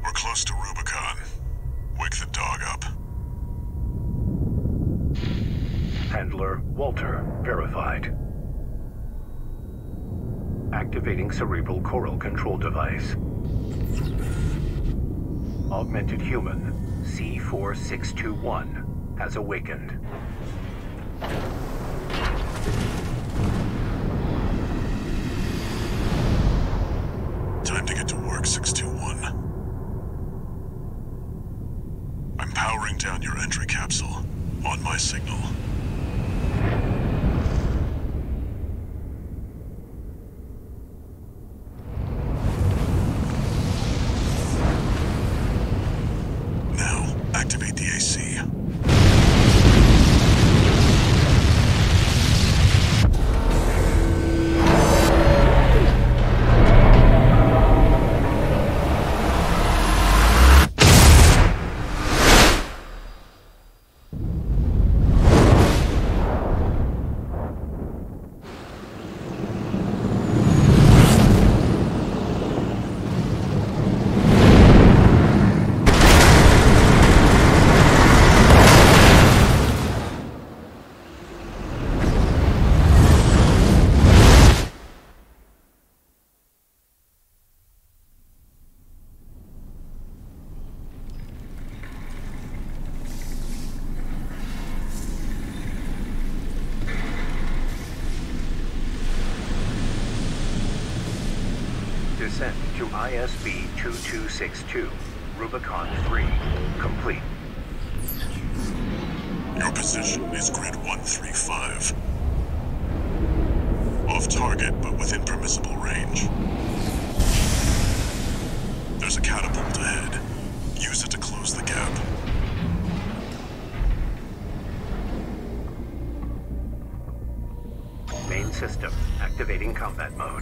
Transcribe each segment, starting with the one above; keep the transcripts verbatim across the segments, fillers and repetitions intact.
We're close to Rubicon. Wake the dog up. Handler Walter verified. Activating cerebral coral control device. Augmented human C four six two one has awakened. Time to get to work, six two one. I'm powering down your entry capsule. On my signal. Now, activate the A C. Descent to I S B two two six two, Rubicon three, complete. Your position is grid one three five. Off target, but within permissible range. There's a catapult ahead. Use it to close the gap. Main system activating combat mode.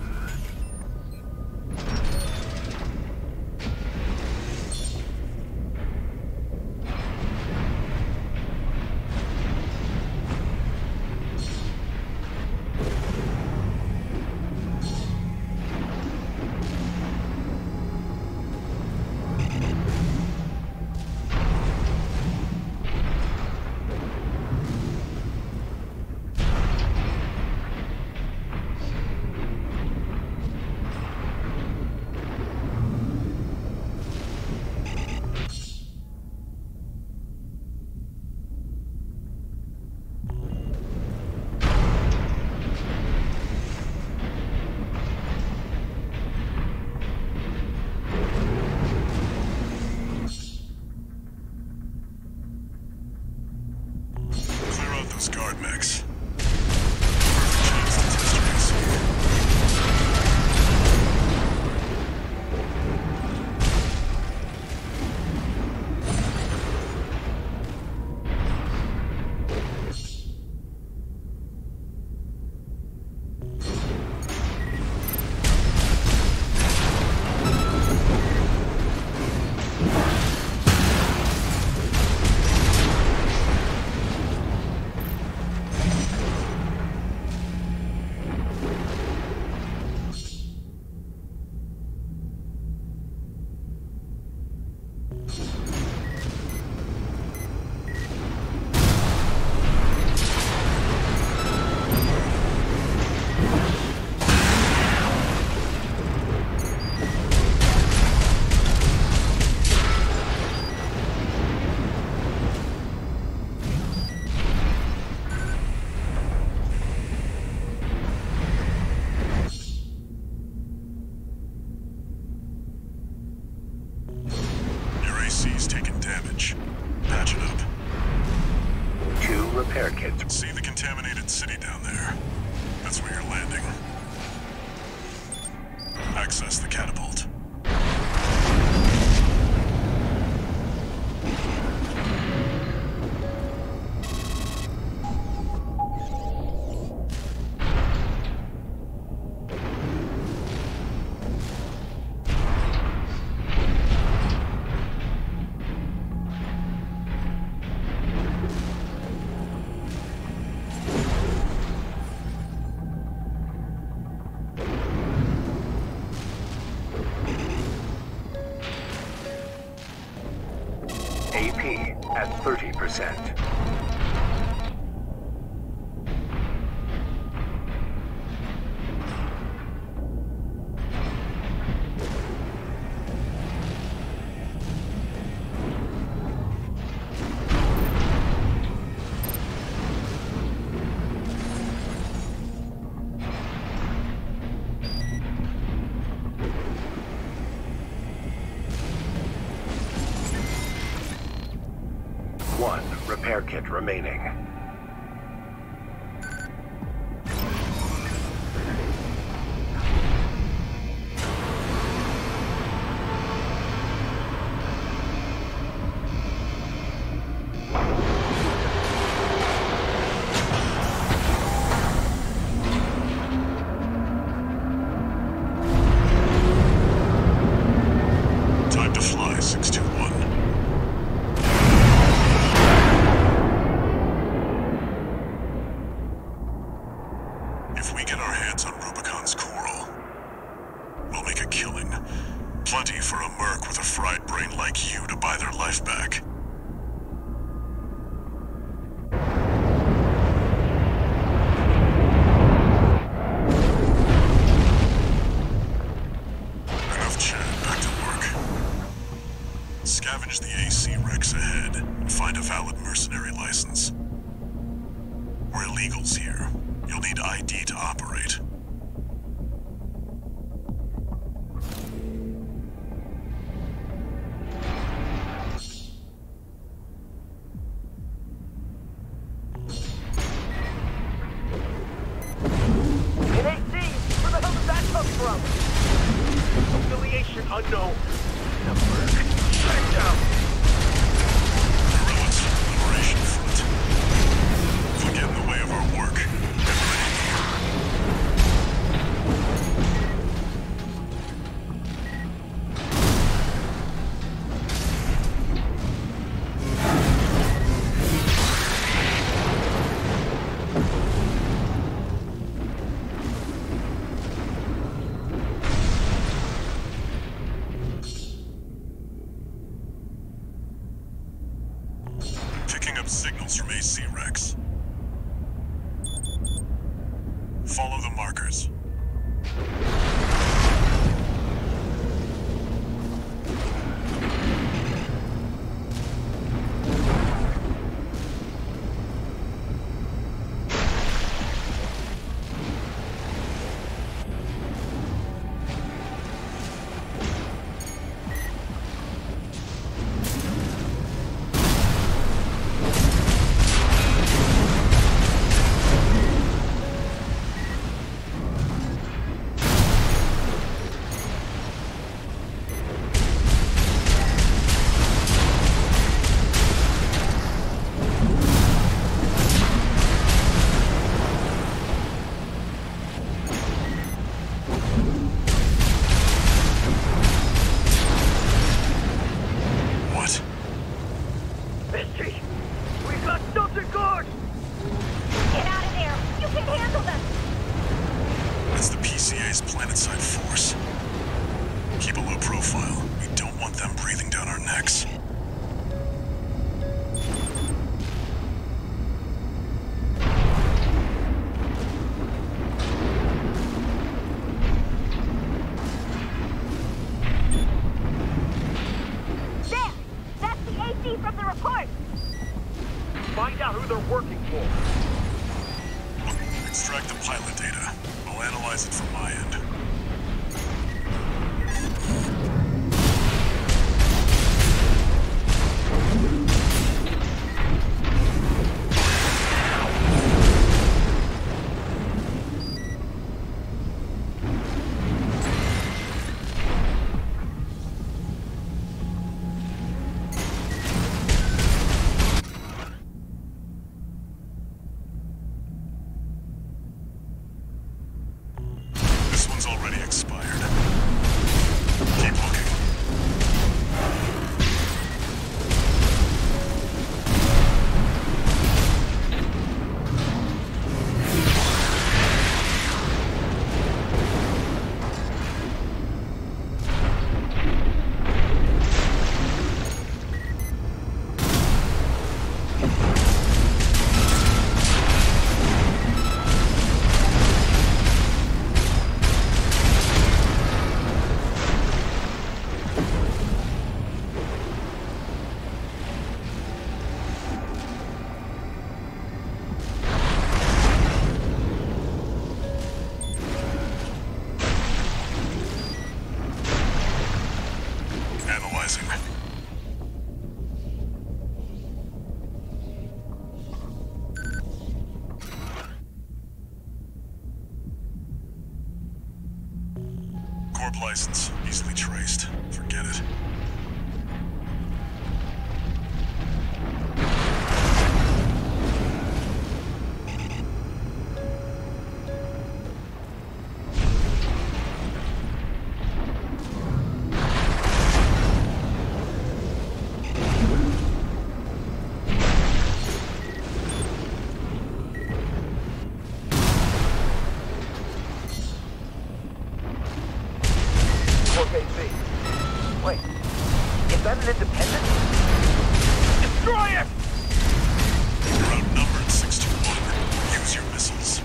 Those guard mechs. Perfect chance to test your A C. A C's taking damage. Patch it up. Two repair kits. See the contaminated city down there? That's where you're landing. Access the catapult. descent. One repair kit remaining. Time to fly, six two one. If we get our hands on Rubicon's coral, we'll make a killing. Plenty for a merc with a fried brain like you to buy their life back. Enough chat, back to work. Scavenge the A C wrecks ahead and find a valid mercenary license. We're illegals here. You'll need I D to operate. An A C! Where the hell did that come from? Affiliation unknown. The merc. Shut it down. Guerrillas, Liberation Front. If we get in the way of our work, get ready. Picking up signals from A C Rex. Follow the markers. What? Misty! We've got something good! Get out of there! You can handle them! It's the P C A's planetside force. Keep a low profile. We don't want them breathing down our necks. There! That's the A C from the report! Find out who they're working for. Extract the pilot data. I'll analyze it from my end. This one's already expired. Keep looking. Corp license, easily traced. Forget it. Wait, is that an independent? Destroy it! You're outnumbered, six two one. Use your missiles.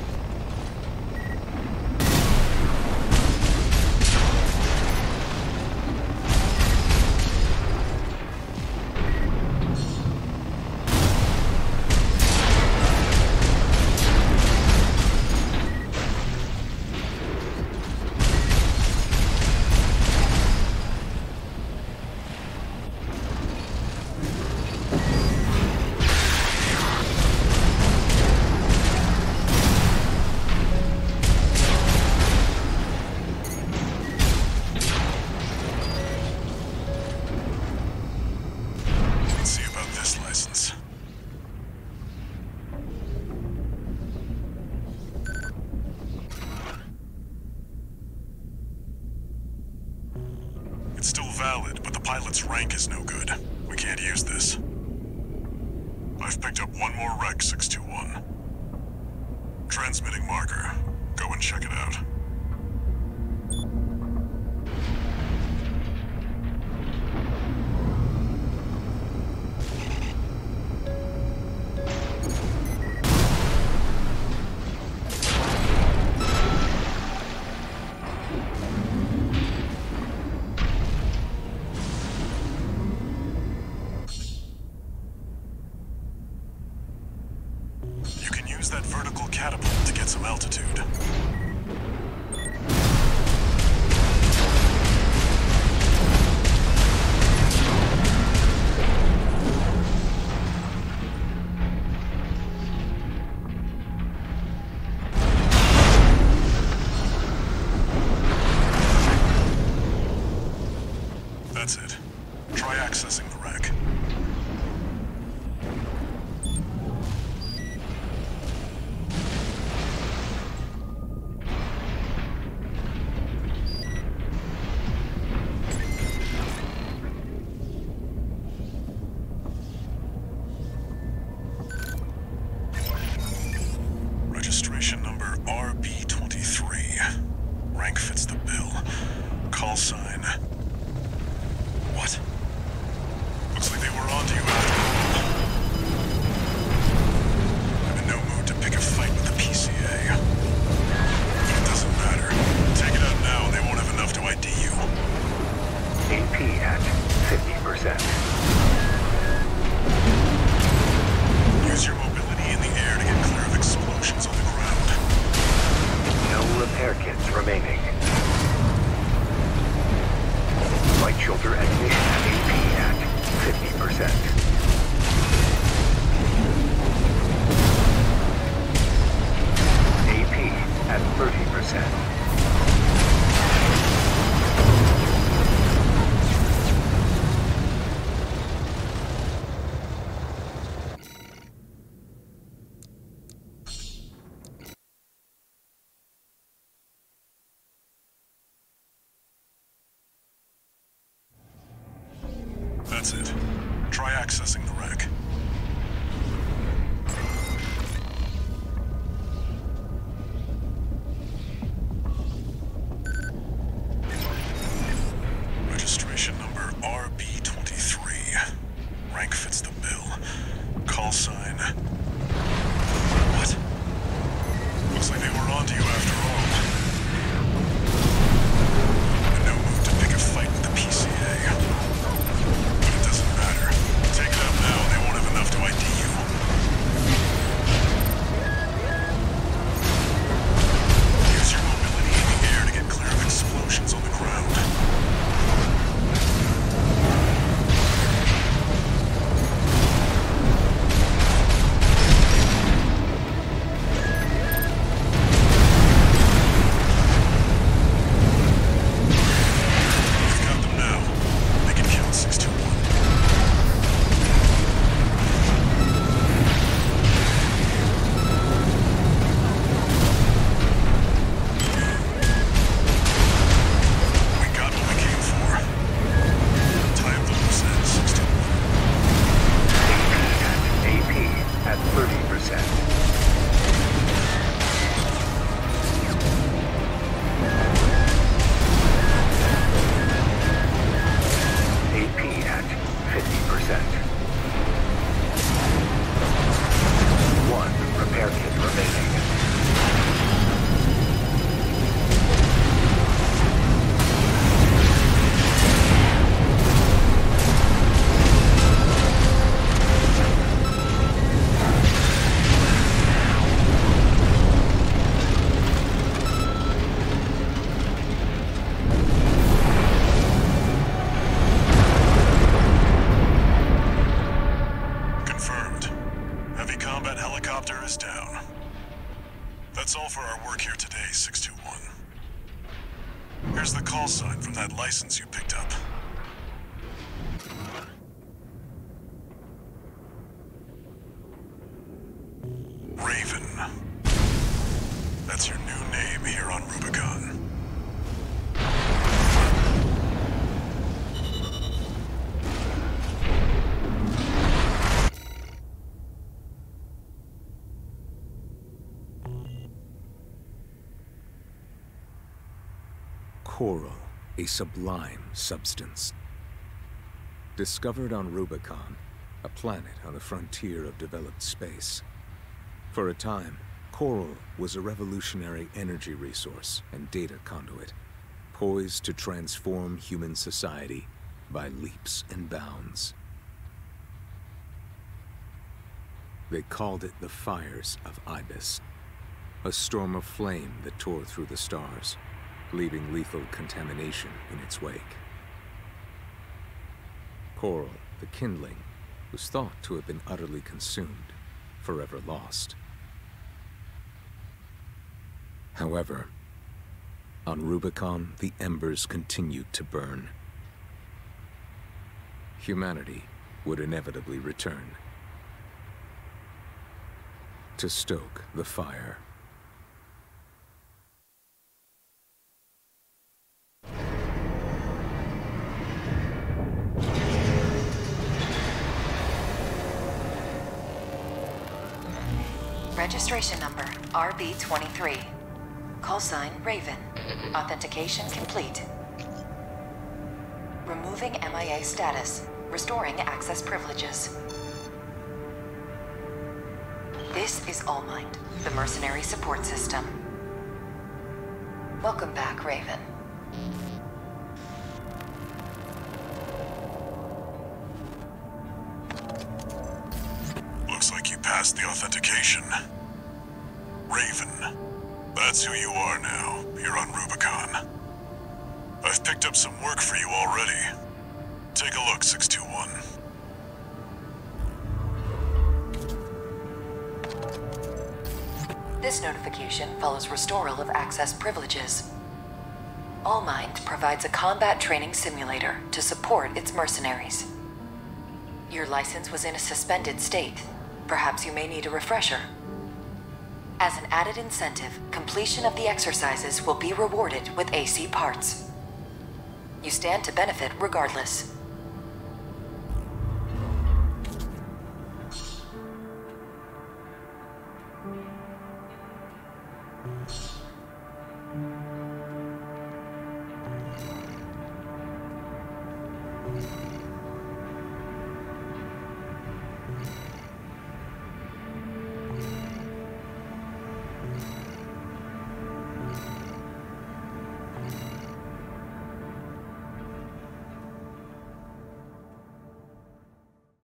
It's still valid, but the pilot's rank is no good. We can't use this. I've picked up one more wreck, six two one. Transmitting marker. Go and check it out. You can use that vertical catapult to get some altitude. That's it. Try accessing the wreck. Registration number R B twenty-three. Rank fits the bill. Call sign. What? Looks like they were onto you after all. I'm in no mood to pick a fight with the P C A. But it doesn't matter. Take it out now and they won't have enough to I D you. A P at fifty percent. Use your mobility in the air to get clear of explosions on the ground. No repair kits remaining. Light shoulder ignition A P at fifty percent. A P at thirty percent. That's it. Try accessing the wreck. Registration number R B twenty-three. Rank fits the bill. Call sign. What? Looks like they were onto you after all. I'm in no mood to pick a fight with the P C A. But it doesn't matter. Take it out now. Here's the call sign from that license you picked up. Raven. That's your new name here on Rubicon. Coral, a sublime substance. Discovered on Rubicon, a planet on the frontier of developed space. For a time, coral was a revolutionary energy resource and data conduit, poised to transform human society by leaps and bounds. They called it the Fires of Ibis, a storm of flame that tore through the stars, leaving lethal contamination in its wake. Coral, the kindling, was thought to have been utterly consumed, forever lost. However, on Rubicon, the embers continued to burn. Humanity would inevitably return to stoke the fire. Registration number R B twenty-three. Call sign Raven. Authentication complete. Removing M I A status. Restoring access privileges. This is Allmind, the mercenary support system. Welcome back, Raven. Looks like you passed the authentication. Raven. That's who you are now, here on Rubicon. I've picked up some work for you already. Take a look, six two one. This notification follows restoral of access privileges. Allmind provides a combat training simulator to support its mercenaries. Your license was in a suspended state. Perhaps you may need a refresher. As an added incentive, completion of the exercises will be rewarded with A C parts. You stand to benefit regardless.